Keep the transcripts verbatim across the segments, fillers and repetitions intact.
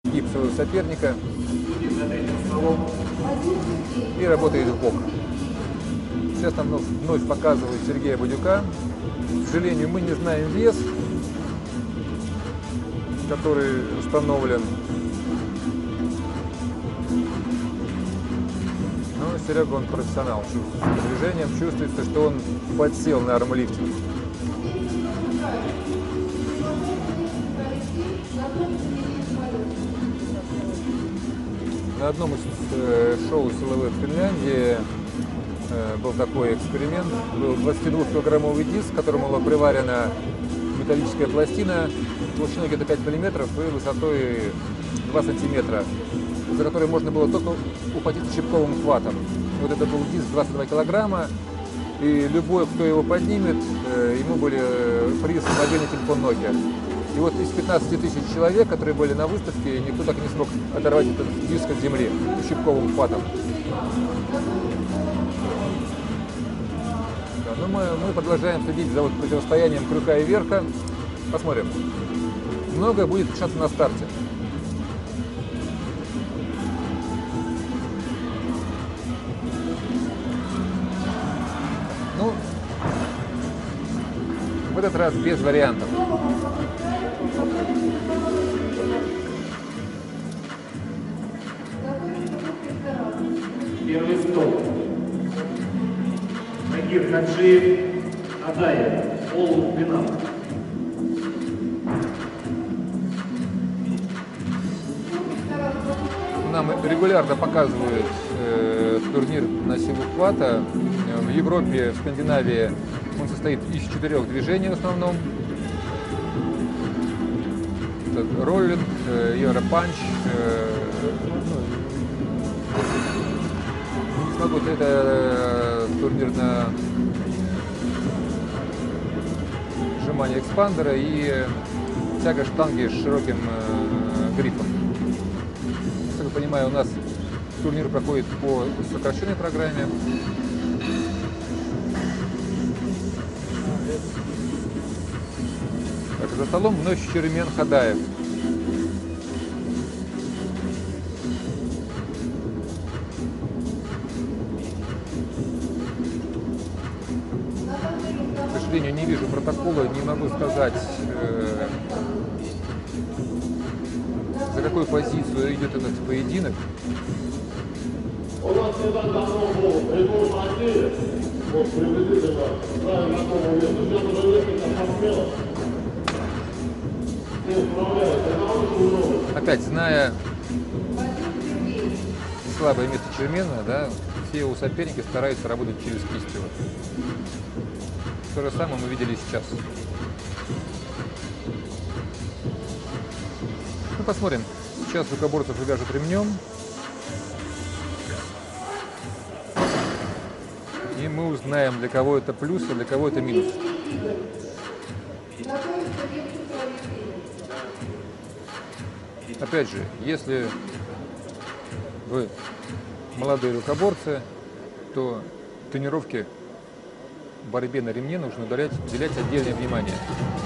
гиб своего соперника и работает в бок. Сейчас нам вновь показывают Сергея Бадюка. К сожалению, мы не знаем вес, который установлен. Но Серега, он профессионал. По движениям чувствуется, что он подсел на армлифтинг. На одном из э, шоу силовых в Финляндии э, был такой эксперимент. Был двадцатидвухкилограммовый диск, к которому была приварена металлическая пластина толщиной где-то пять миллиметров и высотой два сантиметра, за которой можно было только ухватить щипковым хватом. Вот это был диск двадцать два килограмма, и любой, кто его поднимет, э, ему был приз мобильный телефон Nokia. И вот из пятнадцати тысяч человек, которые были на выставке, никто так и не смог оторвать этот диск от земли щипковым хватом. Да, но мы, мы продолжаем следить за вот противостоянием крюка и верха. Посмотрим. Многое будет решаться на старте. Ну, в этот раз без вариантов. Первый стоп. Нагир Хаджиев, Адаев, Олух Бинам. Нам регулярно показывают э, турнир на силу хвата. В Европе, в Скандинавии он состоит из четырех движений в основном. Это роллинг, э, европанч. Э, ну, вот это э, турнир на сжимание экспандера и тяга штанги с широким э, грифом. Как я понимаю, у нас турнир проходит по сокращенной программе. Так, за столом вновь Шеремен Хадаев. К сожалению, не вижу протокола, не могу сказать, э, за какую позицию идет этот поединок. Опять, зная слабое место Шеремена, да, все его соперники стараются работать через кисть. То же самое мы видели сейчас. Ну, посмотрим. Сейчас рукоборцев увяжут ремнем. И мы узнаем, для кого это плюс, а для кого это минус. Опять же, если вы молодые рукоборцы, то тренировки в борьбе на ремне нужно уделять, уделять отдельное внимание.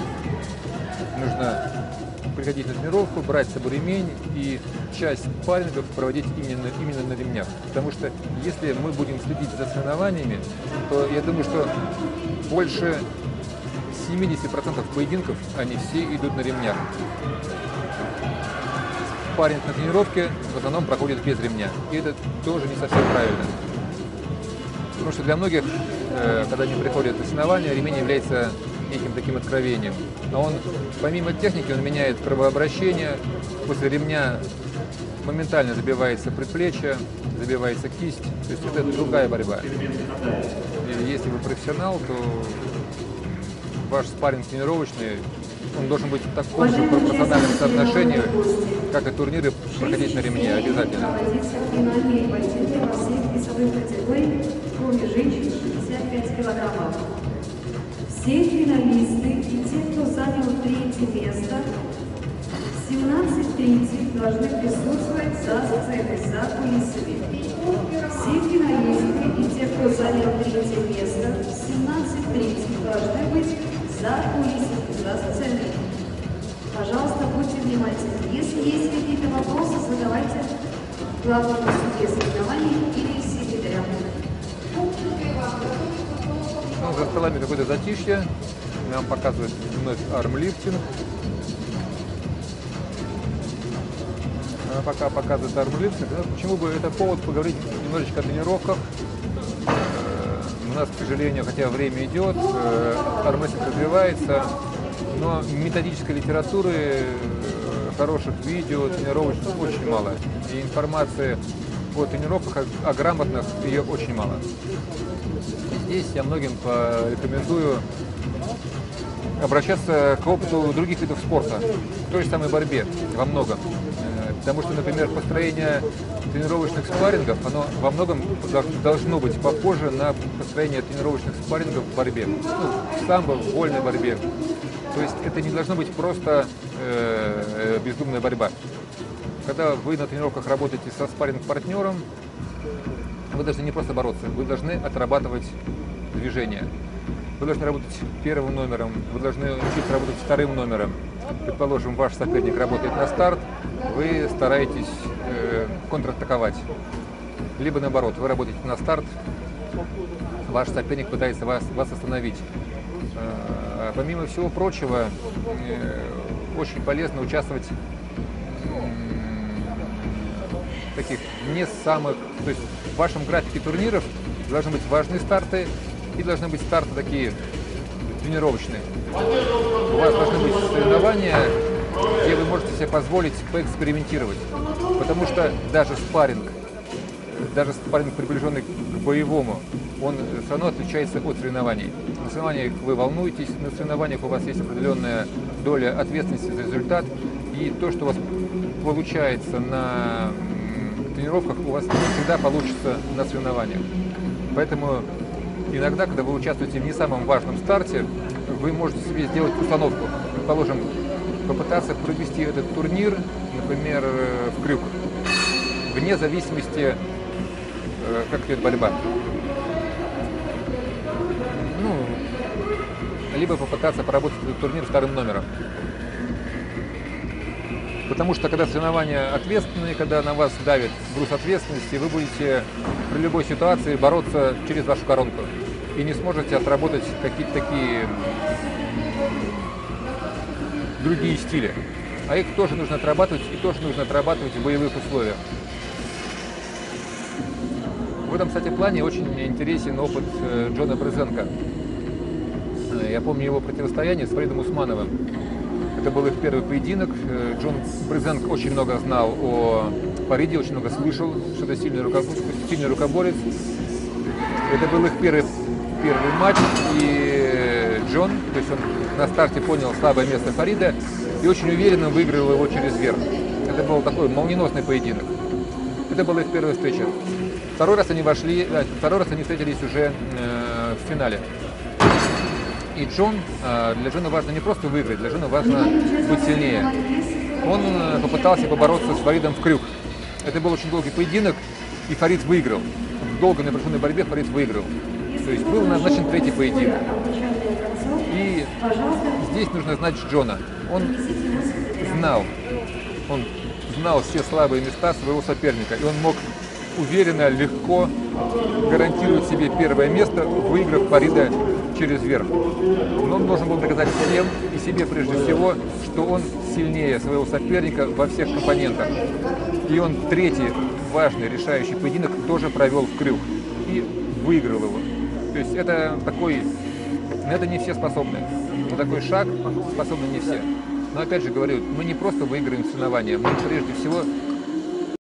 Нужно приходить на тренировку, брать с собой ремень и часть спаррингов проводить именно, именно на ремнях. Потому что если мы будем следить за соревнованиями, то я думаю, что больше семидесяти процентов поединков, они все идут на ремнях. Спарринг на тренировке в основном проходит без ремня. И это тоже не совсем правильно. Потому что для многих, когда они приходят на соревнования, ремень является неким таким откровением. А он, помимо техники, он меняет кровообращение. После ремня моментально забивается предплечье, забивается кисть. То есть это другая борьба. И если вы профессионал, то ваш спарринг тренировочный, он должен быть в таком же пропорциональном соотношении, как и турниры проходить на ремне обязательно. Кроме женщин шестьдесят пять килограммов. Все финалисты и те, кто занял третье место, в семнадцать тридцать должны присутствовать за сценой, за кулисами. Все финалисты и те, кто занял третье место, в семнадцать тридцать должны быть за кулисами, за сценой. Пожалуйста, будьте внимательны. Если есть какие-то вопросы, задавайте главному судье соревнований или секретарям. Ну, за столами какое-то затишье. Нам показывают вновь армлифтинг. А пока показывает армлифтинг, ну, почему бы это повод поговорить немножечко о тренировках. У нас, к сожалению, хотя время идет, армрестлинг развивается, но методической литературы, хороших видео, тренировочных очень мало. И информации о тренировках, о, о грамотных, ее очень мало. И здесь я многим порекомендую обращаться к опыту других видов спорта, к той же самой борьбе во многом. Потому что, например, построение тренировочных спаррингов, оно во многом должно быть похоже на построение тренировочных спаррингов в борьбе. Ну, в самбо, в вольной борьбе. То есть это не должно быть просто э, бездумная борьба. Когда вы на тренировках работаете со спарринг-партнером, вы должны не просто бороться, вы должны отрабатывать движения. Вы должны работать первым номером, вы должны учиться работать вторым номером. Предположим, ваш соперник работает на старт, вы стараетесь э, контратаковать. Либо наоборот, вы работаете на старт, ваш соперник пытается вас, вас остановить. Э, помимо всего прочего, э, очень полезно участвовать в таких не самых... То есть в вашем графике турниров должны быть важные старты и должны быть старты такие тренировочные. У вас должны быть соревнования, где вы можете себе позволить поэкспериментировать. Потому что даже спарринг, даже спарринг, приближенный к боевому, он все равно отличается от соревнований. На соревнованиях вы волнуетесь, на соревнованиях у вас есть определенная доля ответственности за результат. И то, что у вас получается на тренировках, у вас не всегда получится на соревнованиях. Поэтому иногда, когда вы участвуете в не самом важном старте, вы можете себе сделать установку. Предположим, попытаться провести этот турнир, например, в крюк, вне зависимости, как идет борьба. Ну, либо попытаться поработать этот турнир вторым номером. Потому что когда соревнования ответственные, когда на вас давит груз ответственности, вы будете при любой ситуации бороться через вашу коронку. И не сможете отработать какие-то такие другие стили. А их тоже нужно отрабатывать, и тоже нужно отрабатывать в боевых условиях. В этом, кстати, плане очень интересен опыт Джона Брезенко. Я помню его противостояние с Фаридом Усмановым. Это был их первый поединок. Джон Брезенко очень много знал о Фариде, очень много слышал, что это сильный, рукоб... сильный рукоборец. Это был их первый, первый матч, и Джон, то есть он на старте понял слабое место Фарида и очень уверенно выиграл его через верх. Это был такой молниеносный поединок. Это была их первая встреча. Второй раз они вошли, второй раз они встретились уже э, в финале. И Джон, для Джона важно не просто выиграть, для Джона важно быть сильнее. Он попытался побороться с Фаридом в крюк. Это был очень долгий поединок, и Фарид выиграл. В долгой напряженной борьбе Фарид выиграл. То есть был назначен третий поединок. И здесь нужно знать Джона. Он знал, он знал все слабые места своего соперника, и он мог уверенно, легко гарантировать себе первое место, выиграв Фарида через верх. Но он должен был доказать всем и себе прежде всего, что он сильнее своего соперника во всех компонентах. И он третий важный решающий поединок тоже провел в крюк и выиграл его. То есть это такой, на это не все способны. На такой шаг способны не все. Но опять же говорю, мы не просто выиграем соревнования, мы прежде всего